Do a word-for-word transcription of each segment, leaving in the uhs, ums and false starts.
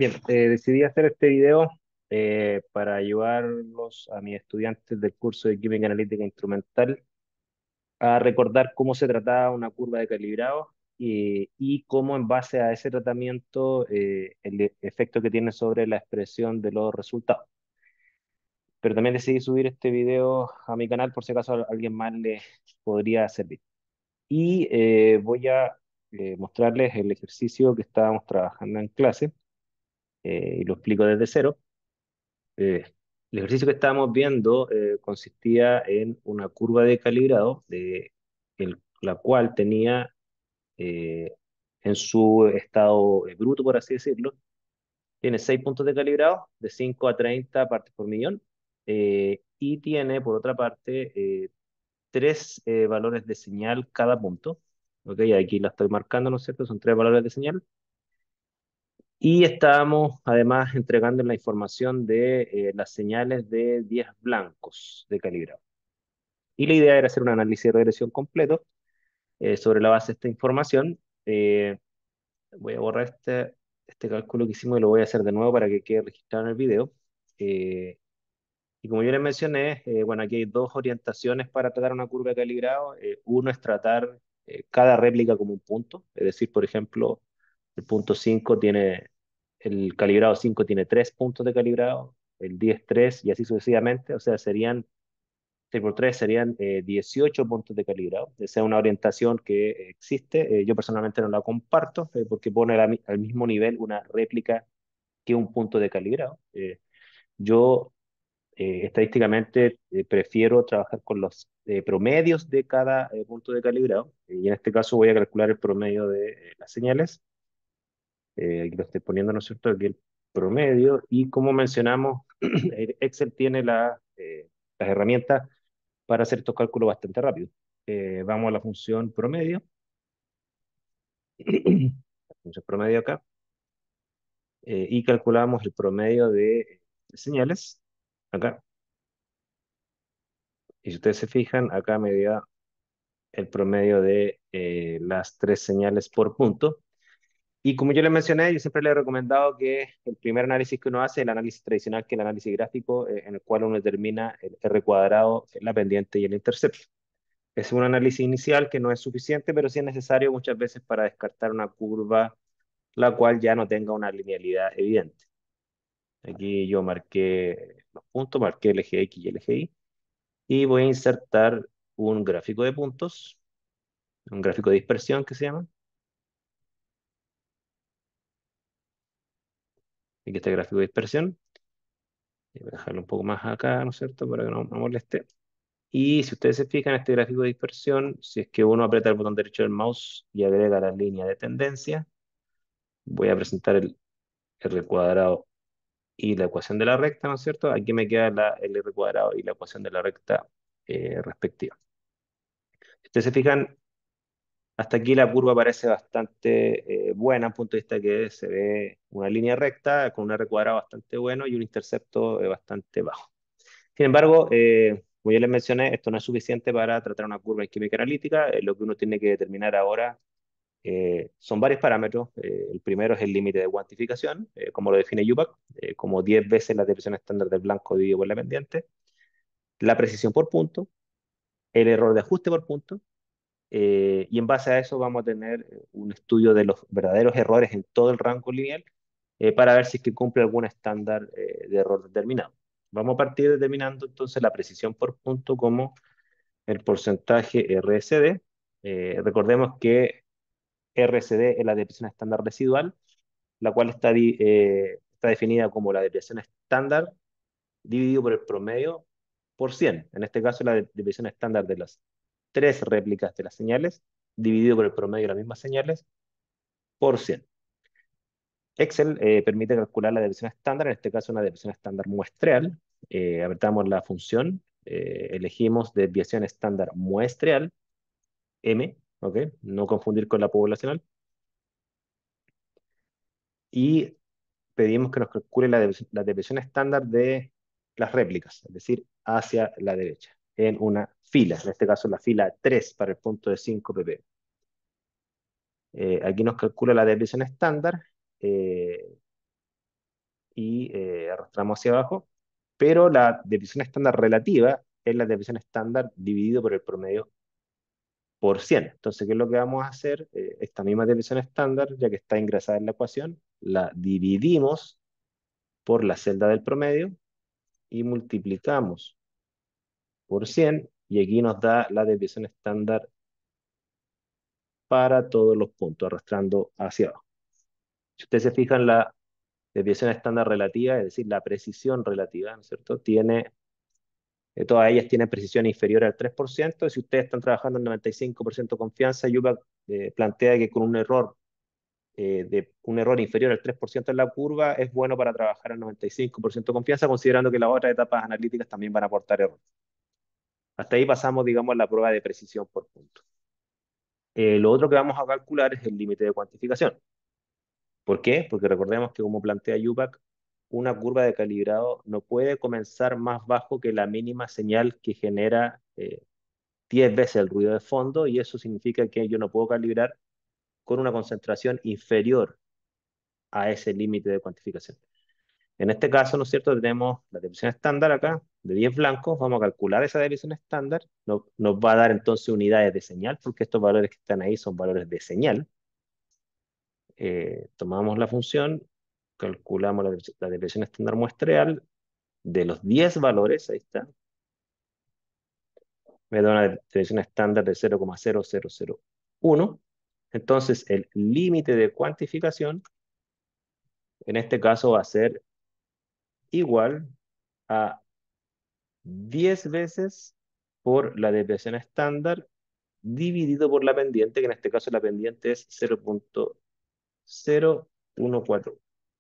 Bien, eh, decidí hacer este video eh, para ayudarlos a mis estudiantes del curso de Química Analítica Instrumental a recordar cómo se trataba una curva de calibrado y, y cómo en base a ese tratamiento eh, el e- efecto que tiene sobre la expresión de los resultados. Pero también decidí subir este video a mi canal por si acaso a alguien más le podría servir. Y eh, voy a eh, mostrarles el ejercicio que estábamos trabajando en clase eh, y lo explico desde cero. Eh, el ejercicio que estábamos viendo eh, consistía en una curva de calibrado, de, el- la cual tenía eh, en su estado eh, bruto, por así decirlo, tiene seis puntos de calibrado, de cinco a treinta partes por millón, eh, y tiene, por otra parte, eh, tres eh, valores de señal cada punto. ¿Ok? Aquí la estoy marcando, ¿no es cierto? Son tres valores de señal. Y estábamos además entregando la información de eh, las señales de diez blancos de calibrado. Y la idea era hacer un análisis de regresión completo eh, sobre la base de esta información. Eh, voy a borrar este, este cálculo que hicimos y lo voy a hacer de nuevo para que quede registrado en el video. Eh, y como yo les mencioné, eh, bueno, aquí hay dos orientaciones para tratar una curva de calibrado. Eh, uno es tratar eh, cada réplica como un punto, es decir, por ejemplo, el punto cinco tiene, el calibrado cinco tiene tres puntos de calibrado, el diez tres y así sucesivamente, o sea, serían seis por tres serían eh, dieciocho puntos de calibrado. Esa es una orientación que eh, existe. Eh, yo personalmente no la comparto eh, porque pone al, al mismo nivel una réplica que un punto de calibrado. Eh, yo eh, estadísticamente eh, prefiero trabajar con los eh, promedios de cada eh, punto de calibrado. Eh, y en este caso voy a calcular el promedio de eh, las señales. Eh, aquí lo estoy poniendo, ¿no es cierto? Aquí el promedio. Y como mencionamos, el Excel tiene la, eh, las herramientas para hacer estos cálculos bastante rápido. Eh, vamos a la función promedio. La función promedio acá. Eh, y calculamos el promedio de señales. Acá. Y si ustedes se fijan, acá me da el promedio de eh, las tres señales por punto. Y como yo les mencioné, yo siempre les he recomendado que el primer análisis que uno hace es el análisis tradicional, que es el análisis gráfico, eh, en el cual uno determina el R cuadrado, la pendiente y el intercepto. Es un análisis inicial que no es suficiente, pero sí es necesario muchas veces para descartar una curva la cual ya no tenga una linealidad evidente. Aquí yo marqué los puntos, marqué el eje X y el eje Y, y voy a insertar un gráfico de puntos, un gráfico de dispersión que se llama. Aquí está el gráfico de dispersión. Voy a dejarlo un poco más acá, ¿no es cierto? Para que no me moleste. Y si ustedes se fijan en este gráfico de dispersión, si es que uno aprieta el botón derecho del mouse y agrega la línea de tendencia, voy a presentar el R cuadrado y la ecuación de la recta, ¿no es cierto? Aquí me queda la, el R cuadrado y la ecuación de la recta eh, respectiva. Si ustedes se fijan, hasta aquí la curva parece bastante eh, buena, a punto de vista que se ve una línea recta con un R cuadrado bastante bueno y un intercepto eh, bastante bajo. Sin embargo, eh, como ya les mencioné, esto no es suficiente para tratar una curva en química analítica. Eh, lo que uno tiene que determinar ahora eh, son varios parámetros. Eh, el primero es el límite de cuantificación, eh, como lo define U P A C, eh, como diez veces la desviación estándar del blanco dividido por la pendiente, la precisión por punto, el error de ajuste por punto, eh, y en base a eso vamos a tener eh, un estudio de los verdaderos errores en todo el rango lineal eh, para ver si es que cumple algún estándar eh, de error determinado. Vamos a partir determinando entonces la precisión por punto como el porcentaje R S D. Eh, recordemos que R S D es la desviación estándar residual, la cual está, di- eh, está definida como la desviación estándar dividido por el promedio por cien. En este caso, la de- desviación estándar de las tres réplicas de las señales, dividido por el promedio de las mismas señales, por cien. Excel eh, permite calcular la desviación estándar, en este caso una desviación estándar muestreal. Eh, apretamos la función, eh, elegimos desviación estándar muestreal, M, ¿ok? No confundir con la poblacional. Y pedimos que nos calcule la, desvi- la desviación estándar de las réplicas, es decir, hacia la derecha, en una fila, en este caso la fila tres para el punto de cinco ppm. Eh, aquí nos calcula la desviación estándar, eh, y eh, arrastramos hacia abajo, pero la desviación estándar relativa es la desviación estándar dividido por el promedio por cien. Entonces, ¿qué es lo que vamos a hacer? Eh, esta misma desviación estándar, ya que está ingresada en la ecuación, la dividimos por la celda del promedio y multiplicamos por cien, y aquí nos da la desviación estándar para todos los puntos, arrastrando hacia abajo. Si ustedes se fijan, la desviación estándar relativa, es decir, la precisión relativa, ¿no es cierto? Tiene, eh, todas ellas tienen precisión inferior al tres por ciento. Si ustedes están trabajando en noventa y cinco por ciento confianza, Yupa eh, plantea que con un error, eh, de, un error inferior al tres por ciento en la curva es bueno para trabajar en noventa y cinco por ciento confianza, considerando que las otras etapas analíticas también van a aportar error. Hasta ahí pasamos, digamos, la prueba de precisión por punto. Eh, lo otro que vamos a calcular es el límite de cuantificación. ¿Por qué? Porque recordemos que como plantea Yupac, una curva de calibrado no puede comenzar más bajo que la mínima señal que genera eh, diez veces el ruido de fondo, y eso significa que yo no puedo calibrar con una concentración inferior a ese límite de cuantificación. En este caso, ¿no es cierto? Tenemos la desviación estándar acá, de diez blancos, vamos a calcular esa desviación estándar, no, nos va a dar entonces unidades de señal, porque estos valores que están ahí son valores de señal. Eh, tomamos la función, calculamos la, la desviación estándar muestreal de los diez valores, ahí está, me da una desviación estándar de cero coma cero cero cero uno. Entonces, el límite de cuantificación, en este caso, va a ser igual a diez veces por la desviación estándar dividido por la pendiente, que en este caso la pendiente es cero punto cero uno cuatro.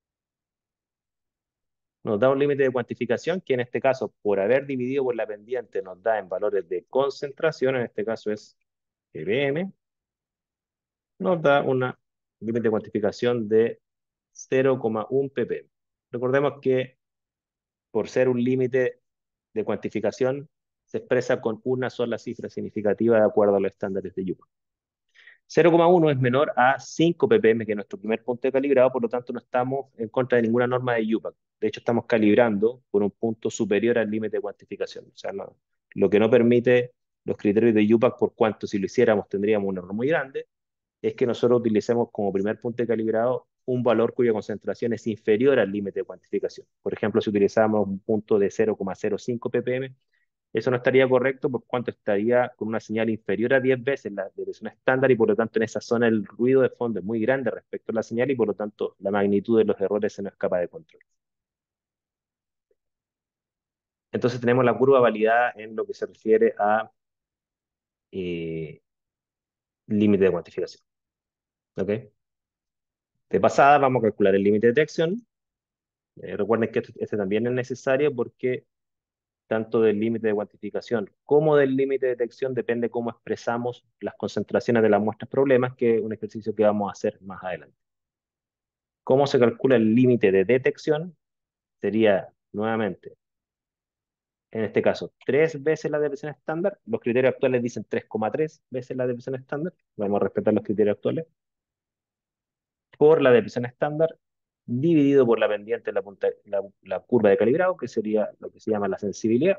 Nos da un límite de cuantificación que en este caso, por haber dividido por la pendiente, nos da en valores de concentración, en este caso es ppm, nos da un límite de cuantificación de cero coma uno ppm. Recordemos que por ser un límite de cuantificación, se expresa con una sola cifra significativa de acuerdo a los estándares de Yupa. cero coma uno es menor a cinco ppm, que es nuestro primer punto de calibrado, por lo tanto no estamos en contra de ninguna norma de Yupac. De hecho, estamos calibrando por un punto superior al límite de cuantificación. O sea, no, lo que no permite los criterios de Yupac, por cuanto si lo hiciéramos tendríamos un error muy grande, es que nosotros utilicemos como primer punto de calibrado un valor cuya concentración es inferior al límite de cuantificación. Por ejemplo, si utilizamos un punto de cero coma cero cinco ppm, eso no estaría correcto por cuanto estaría con una señal inferior a diez veces la desviación estándar, y por lo tanto en esa zona el ruido de fondo es muy grande respecto a la señal, y por lo tanto la magnitud de los errores se nos escapa de control. Entonces tenemos la curva validada en lo que se refiere a eh, límite de cuantificación. ¿Ok? De pasada vamos a calcular el límite de detección. Eh, recuerden que este, este también es necesario porque tanto del límite de cuantificación como del límite de detección depende cómo expresamos las concentraciones de las muestras problemas, que es un ejercicio que vamos a hacer más adelante. ¿Cómo se calcula el límite de detección? Sería, nuevamente, en este caso, tres veces la desviación estándar. Los criterios actuales dicen tres coma tres veces la desviación estándar. Vamos a respetar los criterios actuales. Por la desviación estándar, dividido por la pendiente de la, punta, la, la curva de calibrado, que sería lo que se llama la sensibilidad.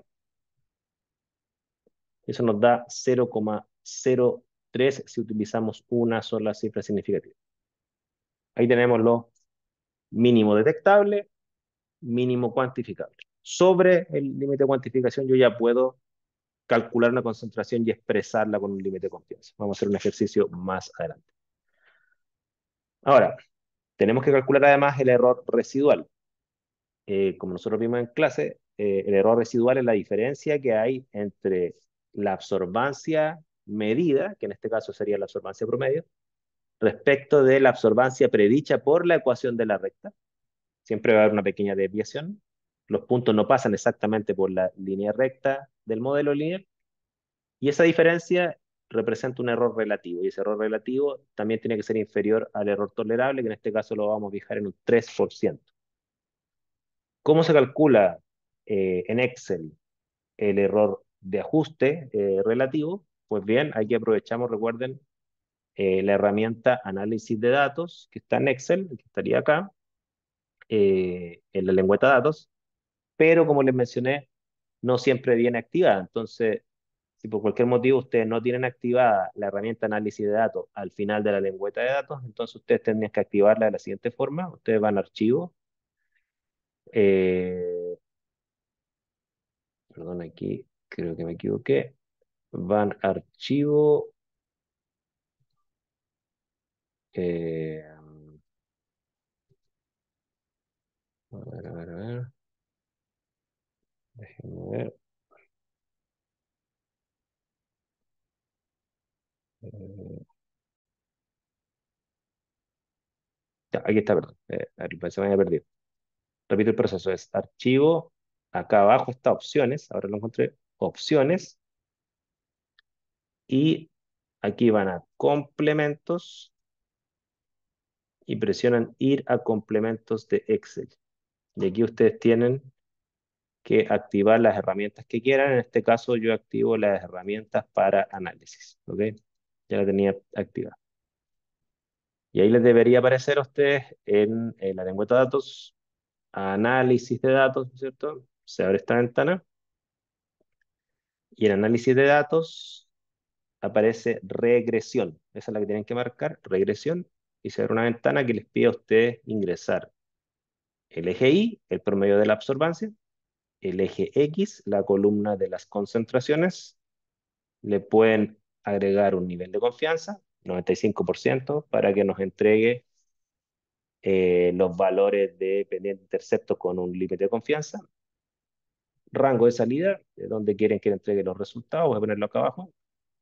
Eso nos da cero coma cero tres si utilizamos una sola cifra significativa. Ahí tenemos lo mínimo detectable, mínimo cuantificable. Sobre el límite de cuantificación yo ya puedo calcular una concentración y expresarla con un límite de confianza. Vamos a hacer un ejercicio más adelante. Ahora, tenemos que calcular además el error residual. Eh, como nosotros vimos en clase, eh, el error residual es la diferencia que hay entre la absorbancia medida, que en este caso sería la absorbancia promedio, respecto de la absorbancia predicha por la ecuación de la recta. Siempre va a haber una pequeña desviación. Los puntos no pasan exactamente por la línea recta del modelo lineal, y esa diferencia representa un error relativo, y ese error relativo también tiene que ser inferior al error tolerable, que en este caso lo vamos a fijar en un tres por ciento. ¿Cómo se calcula eh, en Excel el error de ajuste eh, relativo? Pues bien, aquí aprovechamos, recuerden, eh, la herramienta análisis de datos que está en Excel, que estaría acá. eh, en la lengüeta de datos, pero como les mencioné, no siempre viene activada. Entonces, si por cualquier motivo ustedes no tienen activada la herramienta análisis de datos al final de la lengüeta de datos, entonces ustedes tendrían que activarla de la siguiente forma. Ustedes van a archivo, eh, perdón, aquí creo que me equivoqué, van a archivo, eh, a ver, a ver, a ver, déjenme ver. eh, ya, aquí está, perdón. Eh, a ver, se me había perdido. Repito el proceso, es archivo, acá abajo está opciones, ahora lo encontré, opciones, y aquí van a complementos y presionan ir a complementos de Excel. Y aquí ustedes tienen que activar las herramientas que quieran. En este caso yo activo las herramientas para análisis, ¿ok? Ya la tenía activada. Y ahí les debería aparecer a ustedes en, en la lengüeta de datos, análisis de datos, ¿no es cierto? Se abre esta ventana y en análisis de datos aparece regresión. Esa es la que tienen que marcar, regresión, y se abre una ventana que les pide a ustedes ingresar el eje Y, el promedio de la absorbancia, el eje X, la columna de las concentraciones, le pueden agregar un nivel de confianza, noventa y cinco por ciento, para que nos entregue eh, los valores de pendiente intercepto con un límite de confianza, rango de salida, de donde quieren que le entregue los resultados, voy a ponerlo acá abajo,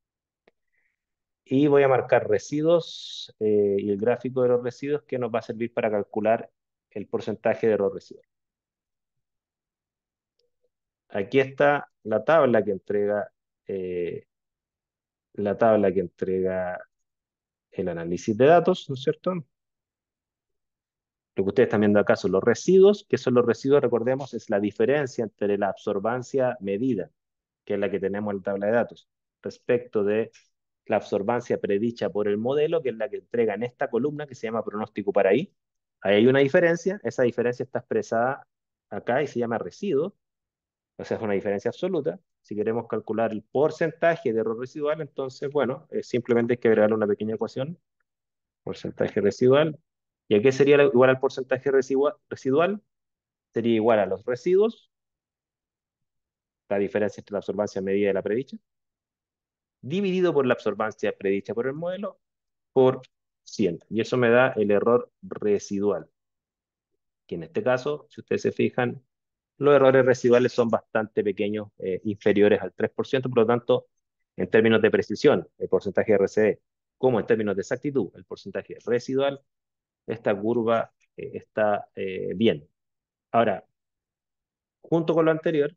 y voy a marcar residuos eh, y el gráfico de los residuos que nos va a servir para calcular el porcentaje de error residual. Aquí está la tabla que entrega, eh, la tabla que entrega el análisis de datos, ¿no es cierto? Lo que ustedes están viendo acá son los residuos. ¿Qué son los residuos? Recordemos, es la diferencia entre la absorbancia medida, que es la que tenemos en la tabla de datos, respecto de la absorbancia predicha por el modelo, que es la que entrega en esta columna que se llama pronóstico para I. Ahí hay una diferencia, esa diferencia está expresada acá y se llama residuo, o sea, es una diferencia absoluta. Si queremos calcular el porcentaje de error residual, entonces, bueno, eh, simplemente hay que agregar una pequeña ecuación, porcentaje residual. ¿Y a qué sería igual al porcentaje residual? residual? Sería igual a los residuos, la diferencia entre la absorbancia medida y la predicha, dividido por la absorbancia predicha por el modelo, por cien. Y eso me da el error residual, que en este caso, si ustedes se fijan, los errores residuales son bastante pequeños, eh, inferiores al tres por ciento, por lo tanto, en términos de precisión, el porcentaje de R C D, como en términos de exactitud, el porcentaje residual, esta curva eh, está eh, bien. Ahora, junto con lo anterior,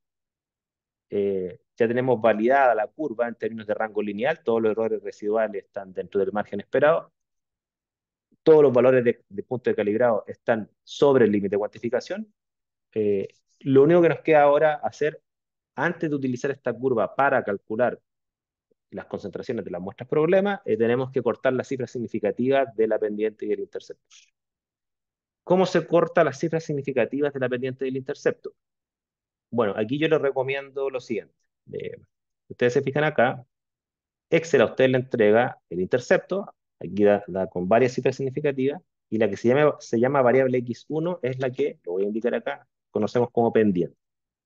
eh, ya tenemos validada la curva en términos de rango lineal, todos los errores residuales están dentro del margen esperado, todos los valores de, de punto de calibrado están sobre el límite de cuantificación. Eh, lo único que nos queda ahora hacer, antes de utilizar esta curva para calcular las concentraciones de las muestras problema, eh, tenemos que cortar las cifras significativas de la pendiente y el intercepto. ¿Cómo se corta las cifras significativas de la pendiente y el intercepto? Bueno, aquí yo les recomiendo lo siguiente. Eh, ustedes se fijan acá, Excel a usted le entrega el intercepto, aquí da, da con varias cifras significativas, y la que se llama, se llama variable equis uno es la que, lo voy a indicar acá, conocemos como pendiente.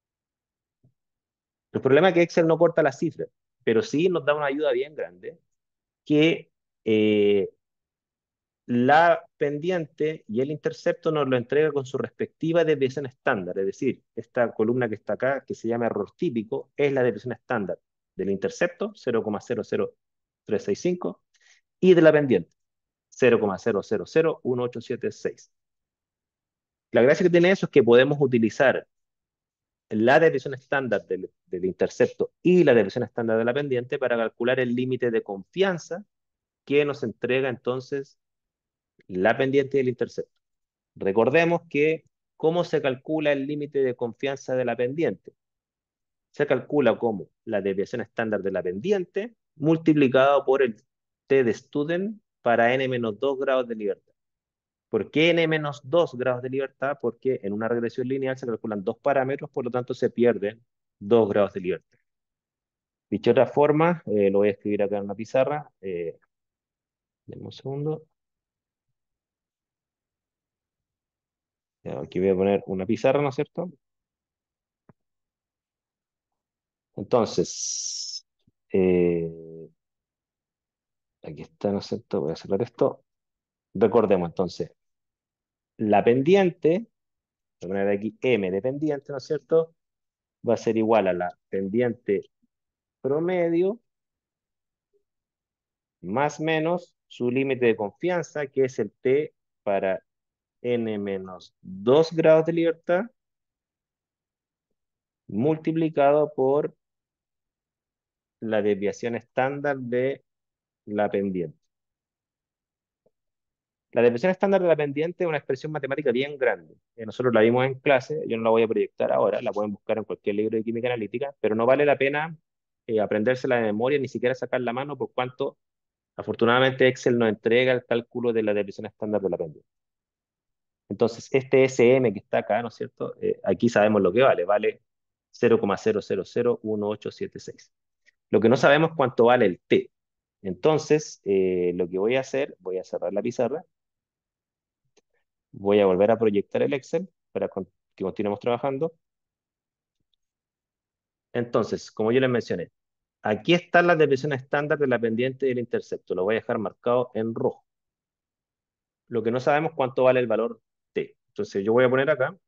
El problema es que Excel no corta las cifras, pero sí nos da una ayuda bien grande, que eh, la pendiente y el intercepto nos lo entrega con su respectiva desviación estándar, es decir, esta columna que está acá, que se llama error típico, es la desviación estándar del intercepto, cero coma cero cero tres seis cinco, y de la pendiente, cero coma cero cero cero uno ocho siete seis. La gracia que tiene eso es que podemos utilizar la desviación estándar del, del intercepto y la desviación estándar de la pendiente para calcular el límite de confianza que nos entrega entonces la pendiente y el intercepto. Recordemos que, ¿cómo se calcula el límite de confianza de la pendiente? Se calcula como la desviación estándar de la pendiente multiplicado por el t de student para n menos dos grados de libertad. ¿Por qué n menos dos grados de libertad? Porque en una regresión lineal se calculan dos parámetros, por lo tanto se pierden dos grados de libertad. Dicho de otra forma, eh, lo voy a escribir acá en una pizarra. Eh, denme un segundo. Ya, aquí voy a poner una pizarra, ¿no es cierto? Entonces, eh, aquí está, ¿no es cierto? Voy a cerrar esto. Recordemos entonces, la pendiente, voy a poner aquí M de pendiente, ¿no es cierto? Va a ser igual a la pendiente promedio más menos su límite de confianza, que es el T para n menos dos grados de libertad, multiplicado por la desviación estándar de la pendiente. La desviación estándar de la pendiente es una expresión matemática bien grande. Eh, nosotros la vimos en clase, yo no la voy a proyectar ahora, la pueden buscar en cualquier libro de química analítica, pero no vale la pena eh, aprendérsela de memoria, ni siquiera sacar la mano, por cuanto afortunadamente Excel nos entrega el cálculo de la desviación estándar de la pendiente. Entonces, este S M que está acá, ¿no es cierto? Eh, aquí sabemos lo que vale, vale cero coma cero cero cero uno ocho siete seis. Lo que no sabemos es cuánto vale el T. Entonces, eh, lo que voy a hacer, voy a cerrar la pizarra, voy a volver a proyectar el Excel para con- que continuemos trabajando. Entonces, como yo les mencioné, aquí está la desviación estándar de la pendiente del intercepto. Lo voy a dejar marcado en rojo. Lo que no sabemos cuánto vale el valor T. Entonces, yo voy a poner acá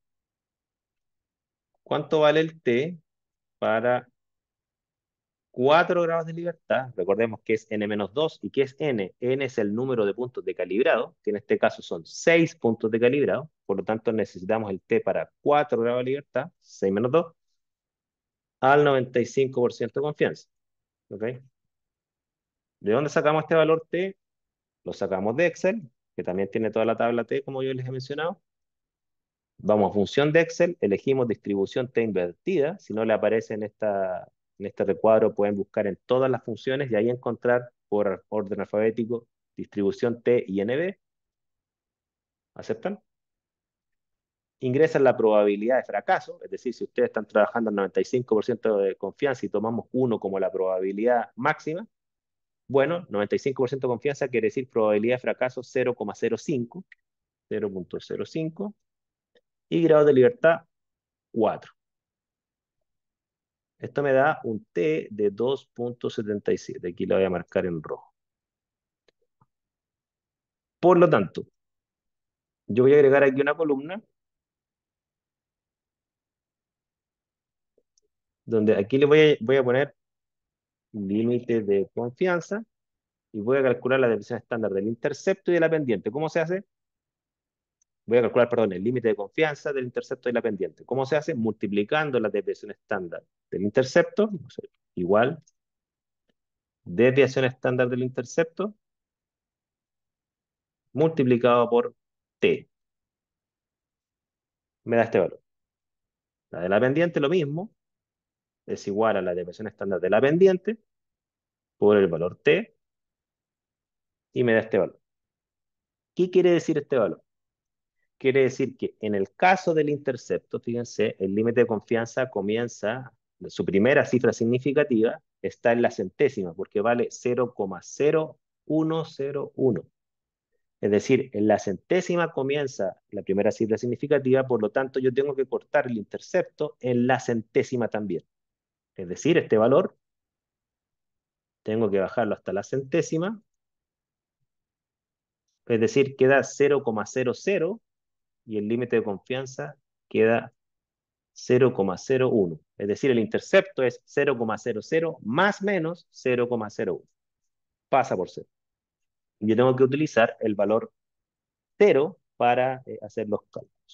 cuánto vale el T para cuatro grados de libertad. Recordemos que es n menos dos. ¿Y qué es n? N es el número de puntos de calibrado, que en este caso son seis puntos de calibrado. Por lo tanto, necesitamos el T para cuatro grados de libertad, seis menos dos, al noventa y cinco por ciento de confianza. ¿Ok? ¿De dónde sacamos este valor T? Lo sacamos de Excel, que también tiene toda la tabla T, como yo les he mencionado. Vamos a función de Excel, elegimos distribución T invertida. Si no le aparece en, esta, en este recuadro, pueden buscar en todas las funciones y ahí encontrar por orden alfabético distribución T y N B. ¿Aceptan? Ingresan la probabilidad de fracaso, es decir, si ustedes están trabajando al noventa y cinco por ciento de confianza y tomamos uno como la probabilidad máxima, bueno, noventa y cinco por ciento de confianza quiere decir probabilidad de fracaso cero coma cero cinco, cero punto cero cinco, y grado de libertad cuatro. Esto me da un T de dos punto setenta y siete. Aquí lo voy a marcar en rojo. Por lo tanto, yo voy a agregar aquí una columna donde aquí le voy a, voy a poner límite de confianza y voy a calcular la desviación estándar del intercepto y de la pendiente. ¿Cómo se hace? Voy a calcular, perdón, el límite de confianza del intercepto y la pendiente. ¿Cómo se hace? Multiplicando la desviación estándar del intercepto, o sea, igual desviación estándar del intercepto multiplicado por T. Me da este valor. La de la pendiente lo mismo, es igual a la desviación estándar de la pendiente por el valor T y me da este valor. ¿Qué quiere decir este valor? Quiere decir que en el caso del intercepto, fíjense, el límite de confianza comienza, su primera cifra significativa está en la centésima, porque vale cero coma cero uno cero uno. Es decir, en la centésima comienza la primera cifra significativa, por lo tanto yo tengo que cortar el intercepto en la centésima también. Es decir, este valor tengo que bajarlo hasta la centésima, es decir, queda cero coma cero cero y el límite de confianza queda cero coma cero uno. Es decir, el intercepto es cero coma cero cero más menos cero coma cero uno. Pasa por cero. Yo tengo que utilizar el valor cero para eh, hacer los cálculos.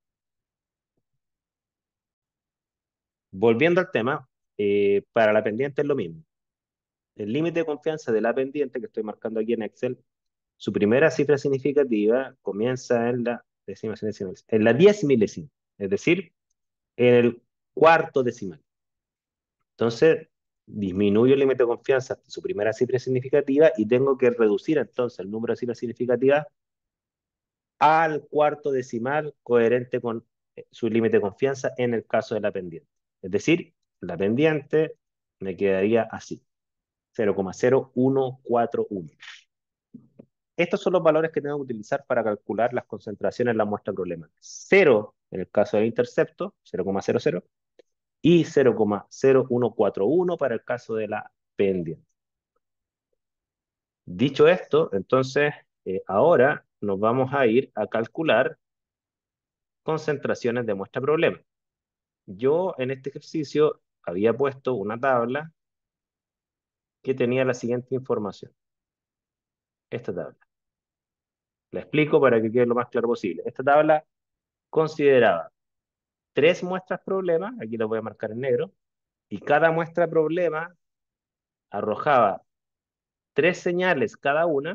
Volviendo al tema, eh, para la pendiente es lo mismo. El límite de confianza de la pendiente que estoy marcando aquí en Excel, su primera cifra significativa comienza en la décima decimal, en la diez milésima, es decir, en el cuarto decimal. Entonces, disminuyo el límite de confianza hasta su primera cifra significativa y tengo que reducir entonces el número de cifras significativas al cuarto decimal coherente con eh, su límite de confianza en el caso de la pendiente. Es decir, la pendiente me quedaría así, cero coma cero uno cuatro uno. Estos son los valores que tengo que utilizar para calcular las concentraciones en la muestra problema. cero en el caso del intercepto, cero coma cero cero, y cero coma cero uno cuatro uno para el caso de la pendiente. Dicho esto, entonces, eh, ahora nos vamos a ir a calcular concentraciones de muestra problema. Yo en este ejercicio había puesto una tabla que tenía la siguiente información. Esta tabla. La explico para que quede lo más claro posible. Esta tabla consideraba tres muestras problema, aquí las voy a marcar en negro, y cada muestra problema arrojaba tres señales cada una.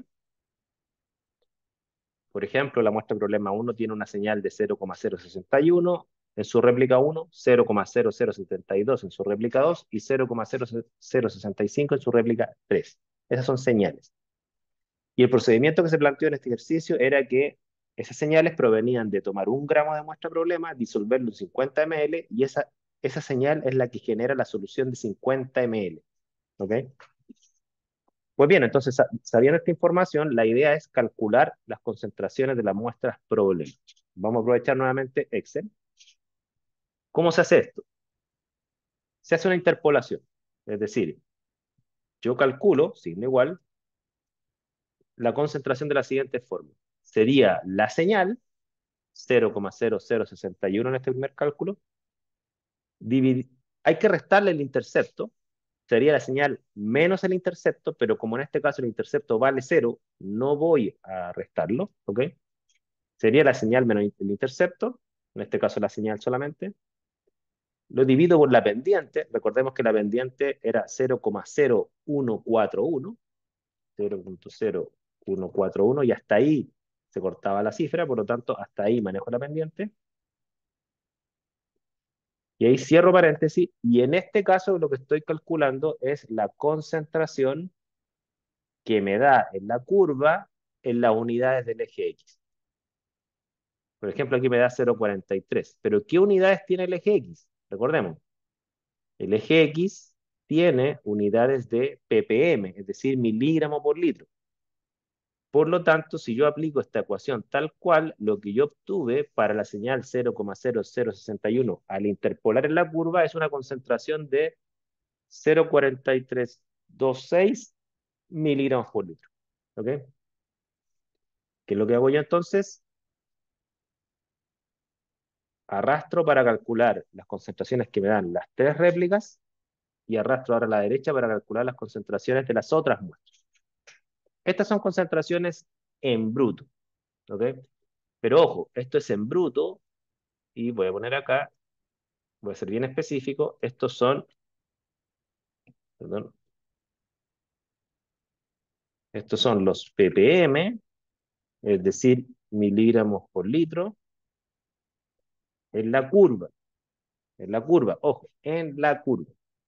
Por ejemplo, la muestra problema uno tiene una señal de cero coma cero sesenta y uno en su réplica uno, cero coma cero cero setenta y dos en su réplica dos y cero coma cero cero sesenta y cinco en su réplica tres. Esas son señales. Y el procedimiento que se planteó en este ejercicio era que esas señales provenían de tomar un gramo de muestra problema, disolverlo en cincuenta mililitros, y esa, esa señal es la que genera la solución de cincuenta mililitros. ¿Ok? Pues bien, entonces, sabiendo esta información, la idea es calcular las concentraciones de las muestras problema. Vamos a aprovechar nuevamente Excel. ¿Cómo se hace esto? Se hace una interpolación. Es decir, yo calculo, signo igual, la concentración de la siguiente forma. Sería la señal, cero coma cero cero sesenta y uno en este primer cálculo, hay que restarle el intercepto, sería la señal menos el intercepto, pero como en este caso el intercepto vale cero, no voy a restarlo, ¿ok? Sería la señal menos el intercepto, en este caso la señal solamente. Lo divido por la pendiente, recordemos que la pendiente era cero coma cero uno cuatro uno, cero coma cero uno cuatro uno, y hasta ahí se cortaba la cifra, por lo tanto, hasta ahí manejo la pendiente. Y ahí cierro paréntesis, y en este caso lo que estoy calculando es la concentración que me da en la curva en las unidades del eje X. Por ejemplo, aquí me da cero coma cuarenta y tres. Pero ¿qué unidades tiene el eje X? Recordemos, el eje X tiene unidades de ppm, es decir, miligramo por litro. Por lo tanto, si yo aplico esta ecuación tal cual, lo que yo obtuve para la señal cero coma cero cero sesenta y uno al interpolar en la curva es una concentración de cero coma cuatro tres dos seis miligramos por litro. ¿Ok? ¿Qué es lo que hago yo entonces? Arrastro para calcular las concentraciones que me dan las tres réplicas y arrastro ahora a la derecha para calcular las concentraciones de las otras muestras. Estas son concentraciones en bruto, ¿ok? Pero ojo, esto es en bruto y voy a poner acá, voy a ser bien específico, estos son, perdón, estos son los ppm, es decir, miligramos por litro, en la curva, en la curva, ojo, en la curva.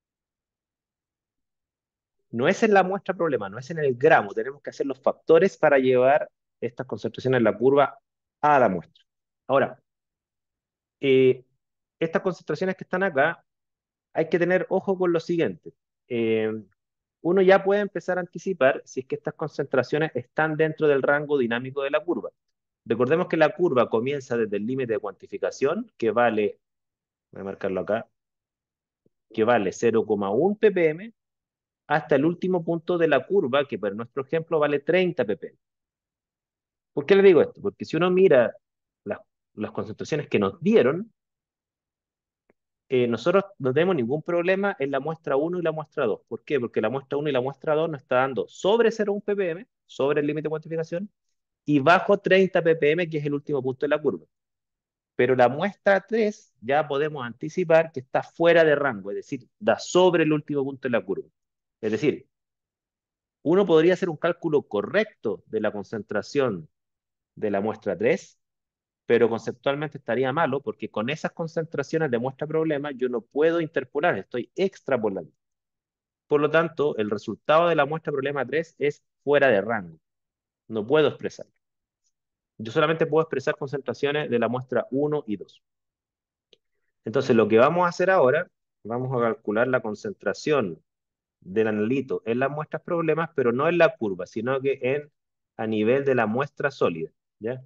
No es en la muestra problema, no es en el gramo, tenemos que hacer los factores para llevar estas concentraciones en la curva a la muestra. Ahora, eh, estas concentraciones que están acá, hay que tener ojo con lo siguiente. Eh, uno ya puede empezar a anticipar si es que estas concentraciones están dentro del rango dinámico de la curva. Recordemos que la curva comienza desde el límite de cuantificación, que vale, voy a marcarlo acá, que vale cero coma uno ppm, hasta el último punto de la curva, que para nuestro ejemplo vale treinta ppm. ¿Por qué le digo esto? Porque si uno mira las, las concentraciones que nos dieron, eh, nosotros no tenemos ningún problema en la muestra uno y la muestra dos. ¿Por qué? Porque la muestra uno y la muestra dos nos está dando sobre cero coma uno ppm, sobre el límite de cuantificación, y bajo treinta ppm, que es el último punto de la curva. Pero la muestra tres ya podemos anticipar que está fuera de rango, es decir, da sobre el último punto de la curva. Es decir, uno podría hacer un cálculo correcto de la concentración de la muestra tres, pero conceptualmente estaría malo porque con esas concentraciones de muestra problema yo no puedo interpolar, estoy extrapolando. Por lo tanto, el resultado de la muestra problema tres es fuera de rango. No puedo expresarlo. Yo solamente puedo expresar concentraciones de la muestra uno y dos. Entonces, lo que vamos a hacer ahora, vamos a calcular la concentración del analito en las muestras problemas, pero no en la curva, sino que en, a nivel de la muestra sólida. ¿Ya?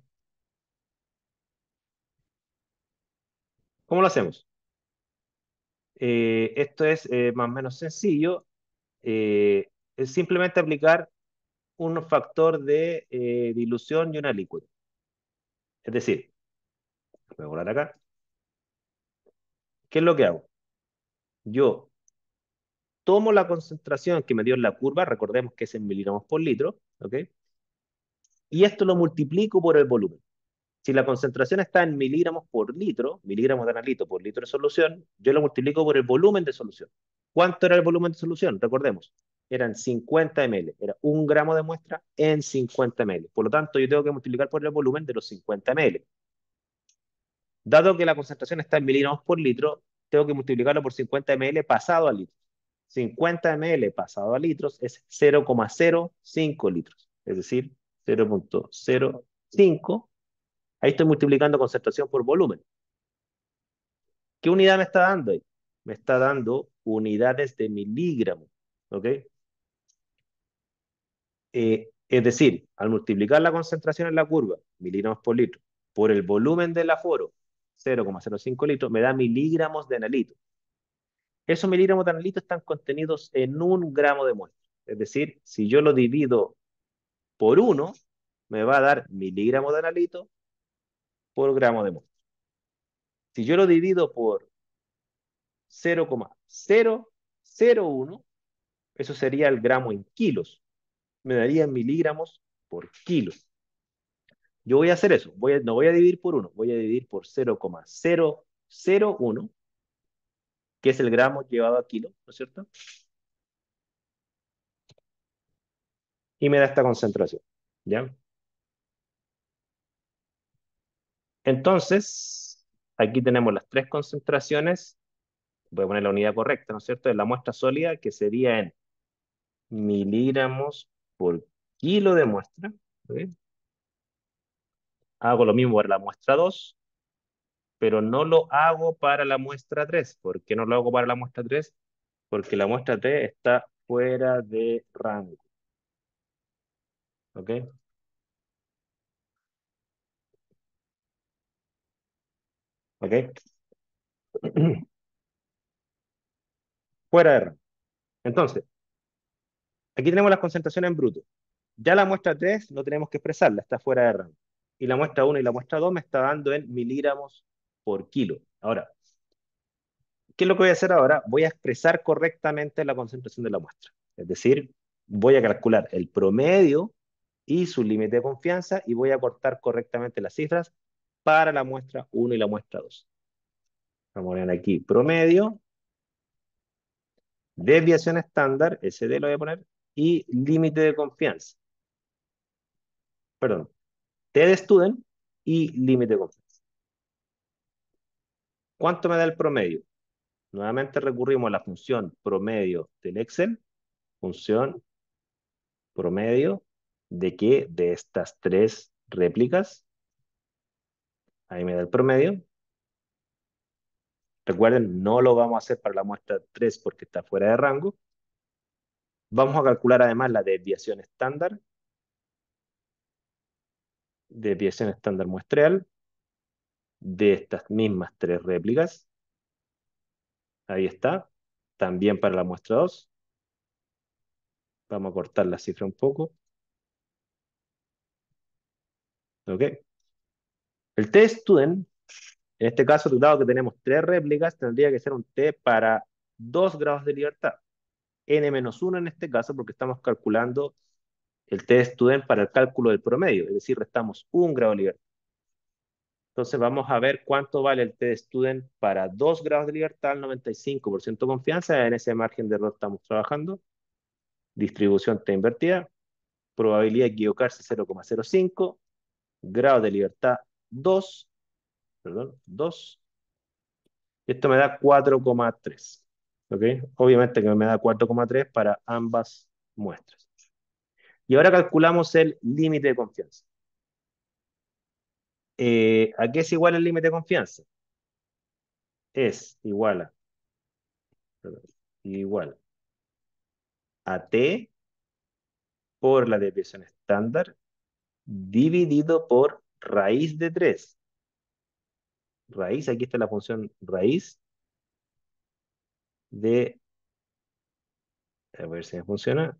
¿Cómo lo hacemos? Eh, esto es eh, más o menos sencillo. Eh, es simplemente aplicar un factor de eh, dilución y una alícuota. Es decir, voy a borrar acá. ¿Qué es lo que hago? Yo tomo la concentración que me dio en la curva, recordemos que es en miligramos por litro, ¿ok? Y esto lo multiplico por el volumen. Si la concentración está en miligramos por litro, miligramos de analito por litro de solución, yo lo multiplico por el volumen de solución. ¿Cuánto era el volumen de solución? Recordemos, eran cincuenta mililitros, era un gramo de muestra en cincuenta mililitros. Por lo tanto, yo tengo que multiplicar por el volumen de los cincuenta mililitros. Dado que la concentración está en miligramos por litro, tengo que multiplicarlo por cincuenta mililitros pasado a litros. cincuenta mililitros pasado a litros es cero coma cero cinco litros, es decir, cero punto cero cinco. Ahí estoy multiplicando concentración por volumen. ¿Qué unidad me está dando ahí? Me está dando unidades de miligramo, ¿ok? Eh, es decir, al multiplicar la concentración en la curva, miligramos por litro, por el volumen del aforo, cero coma cero cinco litros, me da miligramos de analito. Esos miligramos de analito están contenidos en un gramo de muestra. Es decir, si yo lo divido por uno, me va a dar miligramos de analito por gramo de muestra. Si yo lo divido por cero coma cero cero uno, eso sería el gramo en kilos. Me daría miligramos por kilo. Yo voy a hacer eso. Voy a, no voy a dividir por uno, voy a dividir por cero coma cero cero uno, que es el gramo llevado a kilo, ¿no es cierto? Y me da esta concentración. ¿Ya? Entonces, aquí tenemos las tres concentraciones. Voy a poner la unidad correcta, ¿no es cierto? De la muestra sólida, que sería en miligramos por kilo de muestra. ¿Ok? Hago lo mismo para la muestra dos, pero no lo hago para la muestra tres. ¿Por qué no lo hago para la muestra tres? Porque la muestra tres está fuera de rango. ¿Ok? ¿Ok? Fuera de rango. Entonces, aquí tenemos las concentraciones en bruto. Ya la muestra tres no tenemos que expresarla, está fuera de rango. Y la muestra uno y la muestra dos me está dando en miligramos por kilo. Ahora, ¿qué es lo que voy a hacer ahora? Voy a expresar correctamente la concentración de la muestra. Es decir, voy a calcular el promedio y su límite de confianza y voy a cortar correctamente las cifras para la muestra uno y la muestra dos. Vamos a poner aquí promedio, desviación estándar, S D lo voy a poner, y límite de confianza. Perdón, T de student y límite de confianza. ¿Cuánto me da el promedio? Nuevamente recurrimos a la función promedio del Excel, función promedio de qué, de estas tres réplicas. Ahí me da el promedio. Recuerden, no lo vamos a hacer para la muestra tres porque está fuera de rango. Vamos a calcular además la desviación estándar, desviación estándar muestreal de estas mismas tres réplicas. Ahí está. También para la muestra dos. Vamos a cortar la cifra un poco. ¿Ok? El T-Student, en este caso, dado que tenemos tres réplicas, tendría que ser un T para dos grados de libertad. N menos uno en este caso, porque estamos calculando el T-Student para el cálculo del promedio, es decir, restamos un grado de libertad. Entonces vamos a ver cuánto vale el T-Student para dos grados de libertad al noventa y cinco por ciento de confianza. En ese margen de error estamos trabajando. Distribución T invertida. Probabilidad de equivocarse cero coma cero cinco. Grado de libertad dos. Perdón, dos. Esto me da cuatro coma tres. ¿Ok? Obviamente que me da cuatro coma tres para ambas muestras. Y ahora calculamos el límite de confianza. Eh, ¿a qué es igual el límite de confianza? Es igual a, perdón, igual a T por la desviación estándar dividido por raíz de tres. Raíz, aquí está la función raíz de, a ver si me funciona,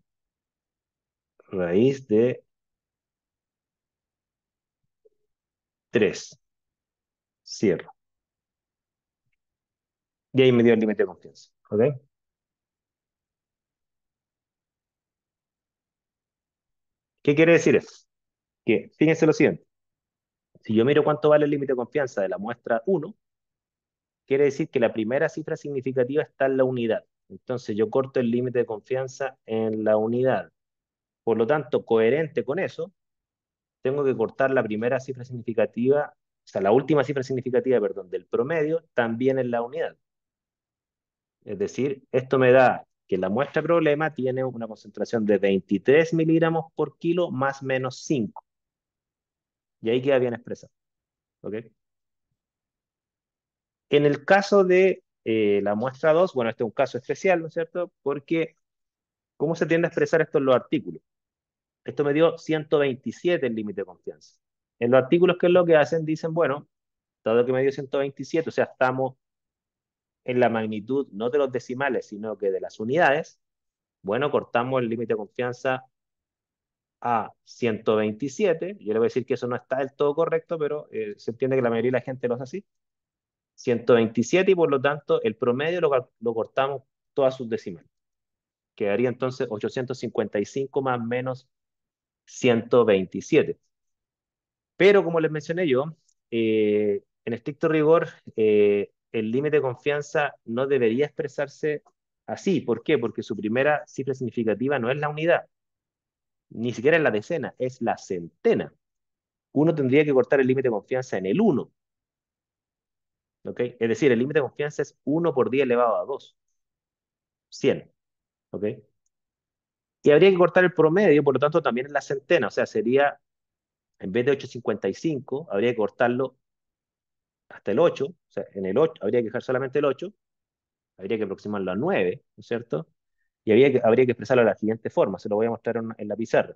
raíz de tres. Cierro. Y ahí me dio el límite de confianza. ¿Ok? ¿Qué quiere decir esto? Que fíjense lo siguiente. Si yo miro cuánto vale el límite de confianza de la muestra uno, quiere decir que la primera cifra significativa está en la unidad. Entonces yo corto el límite de confianza en la unidad. Por lo tanto, coherente con eso, tengo que cortar la primera cifra significativa, o sea, la última cifra significativa, perdón, del promedio, también en la unidad. Es decir, esto me da que la muestra problema tiene una concentración de veintitrés miligramos por kilo más menos cinco. Y ahí queda bien expresado. ¿Ok? En el caso de eh, la muestra dos, bueno, este es un caso especial, ¿no es cierto? Porque, ¿cómo se tiende a expresar esto en los artículos? Esto me dio ciento veintisiete el límite de confianza. En los artículos, ¿qué es lo que hacen? Dicen, bueno, dado que me dio ciento veintisiete, o sea, estamos en la magnitud no de los decimales, sino que de las unidades, bueno, cortamos el límite de confianza a ciento veintisiete. Yo le voy a decir que eso no está del todo correcto, pero eh, se entiende que la mayoría de la gente lo hace así. ciento veintisiete y por lo tanto el promedio lo, lo cortamos todas sus decimales. Quedaría entonces ochocientos cincuenta y cinco más menos ciento veintisiete. Pero como les mencioné yo, eh, en estricto rigor, eh, el límite de confianza no debería expresarse así. ¿Por qué? Porque su primera cifra significativa no es la unidad, ni siquiera es la decena, es la centena. Uno tendría que cortar el límite de confianza en el uno. ¿Ok? Es decir, el límite de confianza es uno por diez elevado a dos, cien. ¿Ok? Y habría que cortar el promedio, por lo tanto, también en la centena. O sea, sería, en vez de ochocientos cincuenta y cinco, habría que cortarlo hasta el ocho. O sea, en el ocho habría que dejar solamente el ocho. Habría que aproximarlo a nueve, ¿no es cierto? Y habría que, habría que expresarlo de la siguiente forma. Se lo voy a mostrar en, en la pizarra.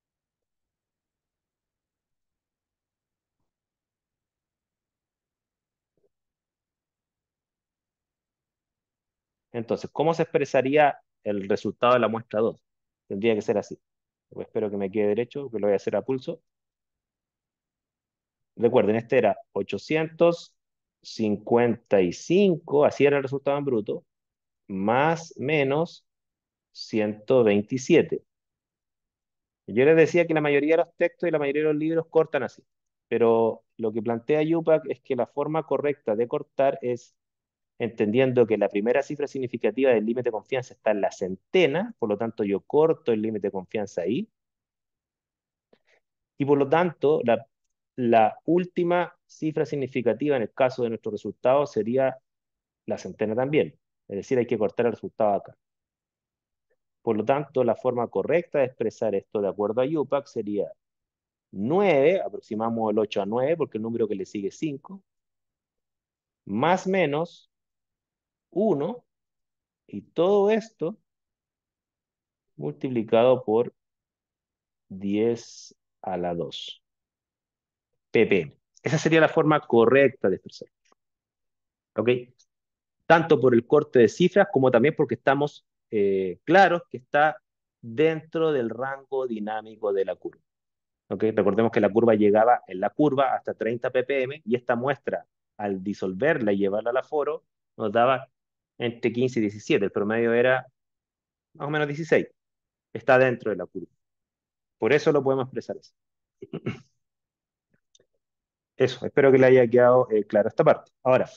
Entonces, ¿cómo se expresaría el resultado de la muestra dos? Tendría que ser así. Pues espero que me quede derecho, que lo voy a hacer a pulso. Recuerden, este era ochocientos cincuenta y cinco, así era el resultado en bruto, más menos ciento veintisiete. Yo les decía que la mayoría de los textos y la mayoría de los libros cortan así, pero lo que plantea Yupac es que la forma correcta de cortar es entendiendo que la primera cifra significativa del límite de confianza está en la centena, por lo tanto yo corto el límite de confianza ahí, y por lo tanto la, la última cifra significativa en el caso de nuestro resultado sería la centena también. Es decir, hay que cortar el resultado acá. Por lo tanto, la forma correcta de expresar esto de acuerdo a Yupac sería nueve, aproximamos el ocho a nueve porque el número que le sigue es cinco, más menos uno, y todo esto multiplicado por diez a la dos ppm. Esa sería la forma correcta de expresar. ¿Ok? Tanto por el corte de cifras como también porque estamos eh, claros que está dentro del rango dinámico de la curva. ¿Ok? Recordemos que la curva llegaba en la curva hasta treinta ppm y esta muestra, al disolverla y llevarla al aforo, nos daba entre quince y diecisiete. El promedio era más o menos dieciséis. Está dentro de la curva. Por eso lo podemos expresar así. Eso, espero que le haya quedado eh, claro esta parte. Ahora,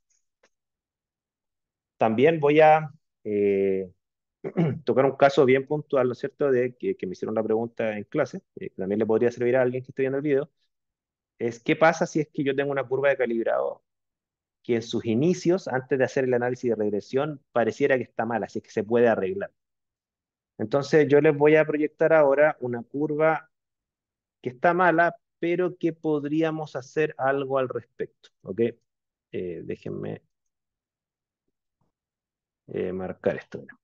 también voy a eh, tocar un caso bien puntual, ¿no es cierto?, de que, que me hicieron la pregunta en clase, eh, que también le podría servir a alguien que esté viendo el video, es qué pasa si es que yo tengo una curva de calibrado que en sus inicios, antes de hacer el análisis de regresión, pareciera que está mala, así es que se puede arreglar. Entonces yo les voy a proyectar ahora una curva que está mala, pero que podríamos hacer algo al respecto, ¿ok? Eh, déjenme eh, marcar esto. Mira.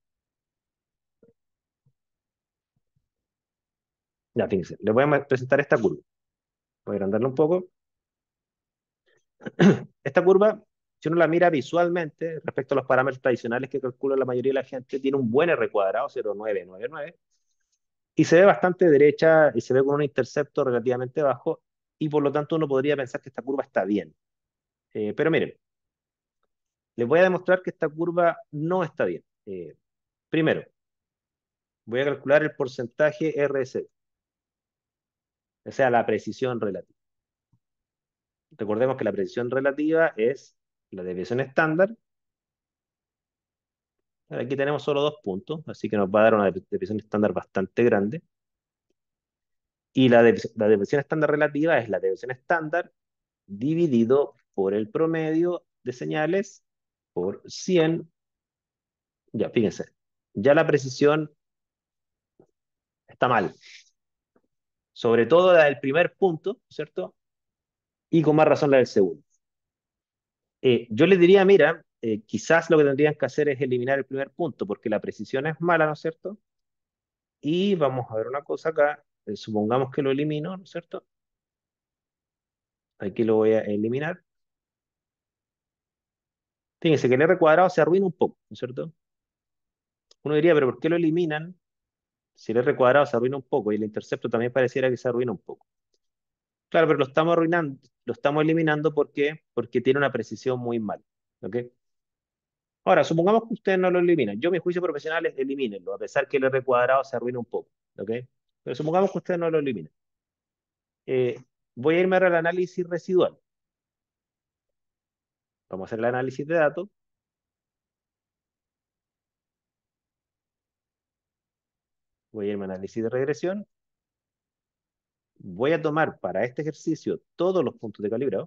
Ya, fíjense, les voy a presentar esta curva. Voy a agrandarla un poco. Esta curva, si uno la mira visualmente, respecto a los parámetros tradicionales que calcula la mayoría de la gente, tiene un buen R cuadrado, cero coma nueve nueve nueve, y se ve bastante derecha y se ve con un intercepto relativamente bajo, y por lo tanto uno podría pensar que esta curva está bien. Eh, pero miren, les voy a demostrar que esta curva no está bien. Eh, primero, voy a calcular el porcentaje R S I, o sea, la precisión relativa. Recordemos que la precisión relativa es la desviación estándar. Aquí tenemos solo dos puntos, así que nos va a dar una desviación estándar bastante grande. Y la, de, la desviación estándar relativa es la desviación estándar dividido por el promedio de señales por cien. Ya, fíjense, ya la precisión está mal. Sobre todo la del primer punto, ¿cierto? Y con más razón la del segundo. Eh, yo les diría, mira, eh, quizás lo que tendrían que hacer es eliminar el primer punto, porque la precisión es mala, ¿no es cierto? Y vamos a ver una cosa acá. Eh, supongamos que lo elimino, ¿no es cierto? Aquí lo voy a eliminar. Fíjense que el R cuadrado se arruina un poco, ¿no es cierto? Uno diría, pero ¿por qué lo eliminan si el R cuadrado se arruina un poco y el intercepto también pareciera que se arruina un poco? Claro, pero lo estamos arruinando, lo estamos eliminando porque, porque tiene una precisión muy mal. ¿Ok? Ahora, supongamos que ustedes no lo eliminan. Yo, mi juicio profesional es elimínenlo, a pesar que el R cuadrado se arruina un poco. ¿Ok? Pero supongamos que ustedes no lo eliminan. Eh, voy a irme al análisis residual. Vamos a hacer el análisis de datos. Voy a irme al análisis de regresión. Voy a tomar para este ejercicio todos los puntos de calibrado.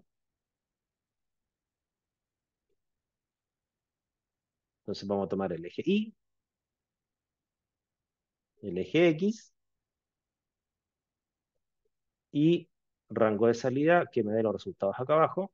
Entonces vamos a tomar el eje Y, el eje X y rango de salida que me dé los resultados acá abajo.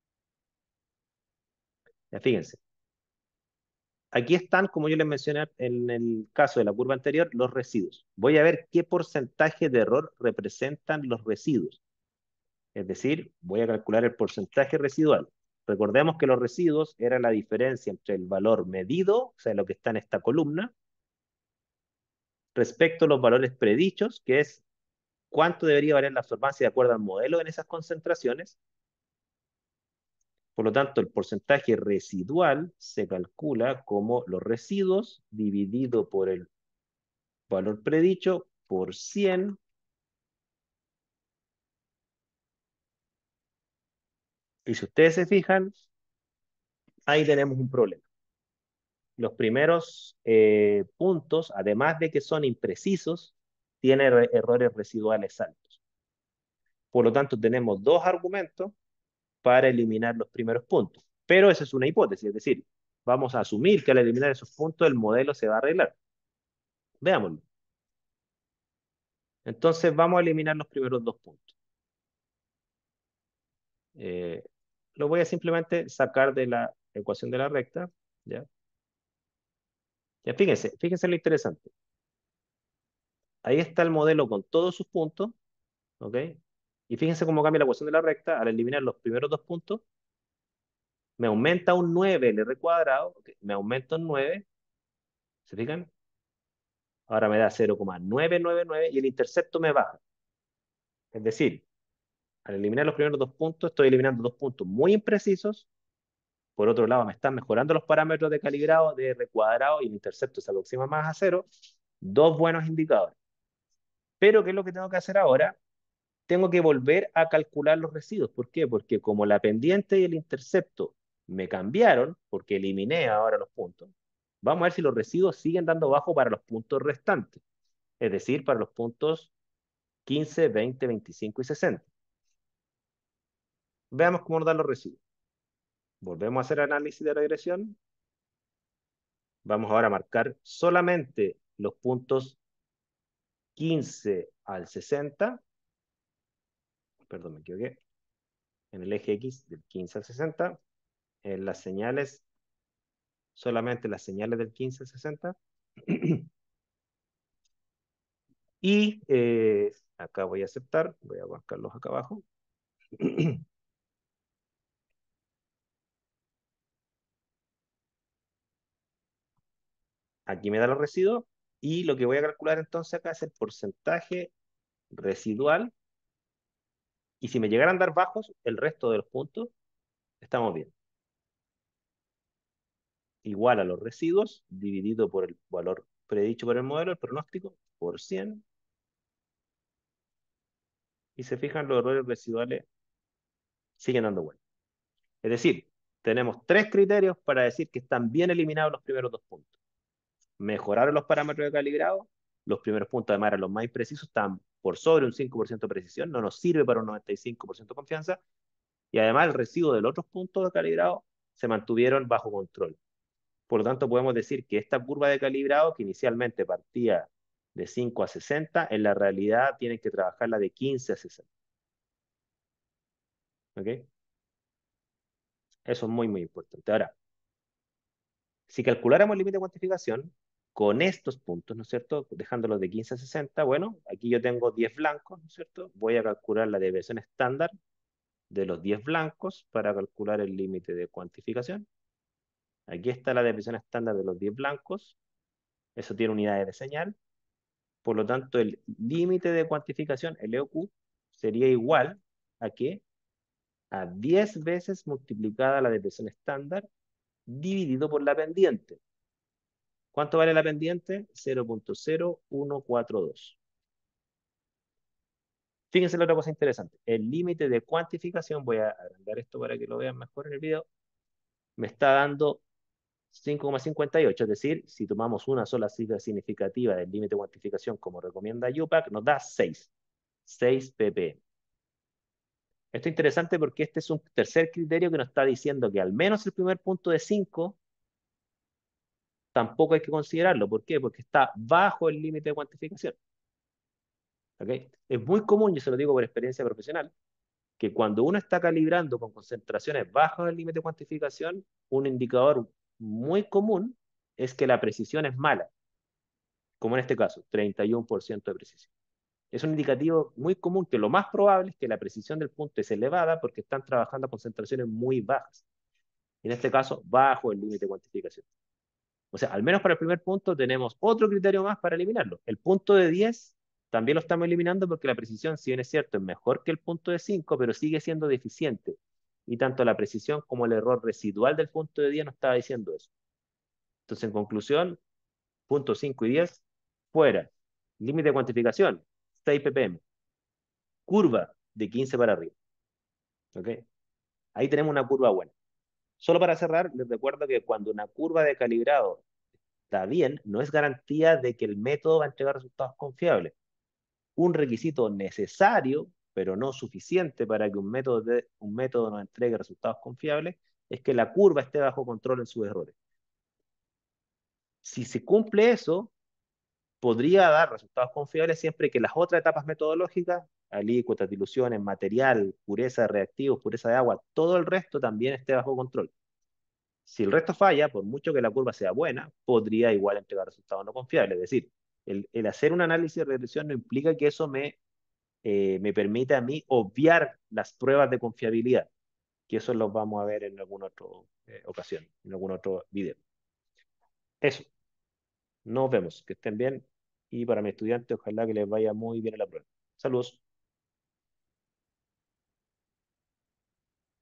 Ya fíjense. Aquí están, como yo les mencioné en el caso de la curva anterior, los residuos. Voy a ver qué porcentaje de error representan los residuos. Es decir, voy a calcular el porcentaje residual. Recordemos que los residuos era la diferencia entre el valor medido, o sea, lo que está en esta columna, respecto a los valores predichos, que es cuánto debería valer la absorbancia de acuerdo al modelo en esas concentraciones. Por lo tanto, el porcentaje residual se calcula como los residuos dividido por el valor predicho por cien. Y si ustedes se fijan, ahí tenemos un problema. Los primeros eh, puntos, además de que son imprecisos, tienen er errores residuales altos. Por lo tanto, tenemos dos argumentos para eliminar los primeros puntos. Pero esa es una hipótesis, es decir, vamos a asumir que al eliminar esos puntos el modelo se va a arreglar. Veámoslo. Entonces vamos a eliminar los primeros dos puntos. Eh, lo voy a simplemente sacar de la ecuación de la recta. ¿Ya? Ya, fíjense, fíjense lo interesante. Ahí está el modelo con todos sus puntos, ¿ok? Y fíjense cómo cambia la ecuación de la recta al eliminar los primeros dos puntos. Me aumenta un nueve el R cuadrado, ¿ok? Me aumenta un nueve, ¿se fijan? Ahora me da cero coma novecientos noventa y nueve y el intercepto me baja. Es decir, al eliminar los primeros dos puntos, estoy eliminando dos puntos muy imprecisos. Por otro lado, me están mejorando los parámetros de calibrado de R cuadrado y el intercepto se aproxima más a cero. Dos buenos indicadores. Pero, ¿qué es lo que tengo que hacer ahora? Tengo que volver a calcular los residuos. ¿Por qué? Porque como la pendiente y el intercepto me cambiaron, porque eliminé ahora los puntos, vamos a ver si los residuos siguen dando bajo para los puntos restantes. Es decir, para los puntos quince, veinte, veinticinco y sesenta. Veamos cómo nos dan los residuos. Volvemos a hacer análisis de regresión. Vamos ahora a marcar solamente los puntos quince al sesenta. perdón, me equivoqué, en el eje X del quince al sesenta, en las señales, solamente las señales del quince al sesenta, y eh, acá voy a aceptar, voy a marcarlos acá abajo. Aquí me da los residuos, y lo que voy a calcular entonces acá es el porcentaje residual, y si me llegaran a dar bajos, el resto de los puntos, estamos bien. Igual a los residuos, dividido por el valor predicho por el modelo, el pronóstico, por cien, y se fijan, los errores residuales siguen dando vuelta. Es decir, tenemos tres criterios para decir que están bien eliminados los primeros dos puntos. Mejoraron los parámetros de calibrado, los primeros puntos además eran los más imprecisos, están por sobre un cinco por ciento de precisión, no nos sirve para un noventa y cinco por ciento de confianza, y además el residuo de los otros puntos de calibrado se mantuvieron bajo control. Por lo tanto, podemos decir que esta curva de calibrado, que inicialmente partía de cinco a sesenta, en la realidad tienen que trabajarla de quince a sesenta. ¿Ok? Eso es muy, muy importante. Ahora, si calculáramos el límite de cuantificación con estos puntos, ¿no es cierto? Dejándolos de quince a sesenta, bueno, aquí yo tengo diez blancos, ¿no es cierto? Voy a calcular la desviación estándar de los diez blancos para calcular el límite de cuantificación. Aquí está la desviación estándar de los diez blancos. Eso tiene unidades de señal. Por lo tanto, el límite de cuantificación, el E O Q, sería igual a ¿qué? A diez veces multiplicada la desviación estándar dividido por la pendiente. ¿Cuánto vale la pendiente? cero punto cero uno cuatro dos. Fíjense la otra cosa interesante. El límite de cuantificación, voy a agrandar esto para que lo vean mejor en el video, me está dando cinco coma cincuenta y ocho, es decir, si tomamos una sola cifra significativa del límite de cuantificación como recomienda U P A C, nos da seis. seis ppm. Esto es interesante porque este es un tercer criterio que nos está diciendo que al menos el primer punto de cinco tampoco hay que considerarlo. ¿Por qué? Porque está bajo el límite de cuantificación. ¿Okay? Es muy común, yo se lo digo por experiencia profesional, que cuando uno está calibrando con concentraciones bajas del límite de cuantificación, un indicador muy común es que la precisión es mala, como en este caso, treinta y uno por ciento de precisión. Es un indicativo muy común que lo más probable es que la precisión del punto es elevada porque están trabajando a concentraciones muy bajas. En este caso, bajo el límite de cuantificación. O sea, al menos para el primer punto tenemos otro criterio más para eliminarlo. El punto de diez también lo estamos eliminando porque la precisión, si bien es cierto, es mejor que el punto de cinco, pero sigue siendo deficiente. Y tanto la precisión como el error residual del punto de diez nos estaba diciendo eso. Entonces, en conclusión, punto cinco y diez, fuera. Límite de cuantificación, seis ppm. Curva de quince para arriba. ¿Ok? Ahí tenemos una curva buena. Solo para cerrar, les recuerdo que cuando una curva de calibrado está bien, no es garantía de que el método va a entregar resultados confiables. Un requisito necesario, pero no suficiente para que un método, de, un método nos entregue resultados confiables, es que la curva esté bajo control en sus errores. Si se cumple eso, podría dar resultados confiables siempre que las otras etapas metodológicas, alícuotas, diluciones, material, pureza de reactivos, pureza de agua, todo el resto también esté bajo control. Si el resto falla, por mucho que la curva sea buena, podría igual entregar resultados no confiables. Es decir, el, el hacer un análisis de regresión no implica que eso me, eh, me permita a mí obviar las pruebas de confiabilidad, que eso lo vamos a ver en alguna otra eh, ocasión, en algún otro video. Eso, nos vemos, que estén bien, y para mis estudiantes, ojalá que les vaya muy bien en la prueba. Saludos.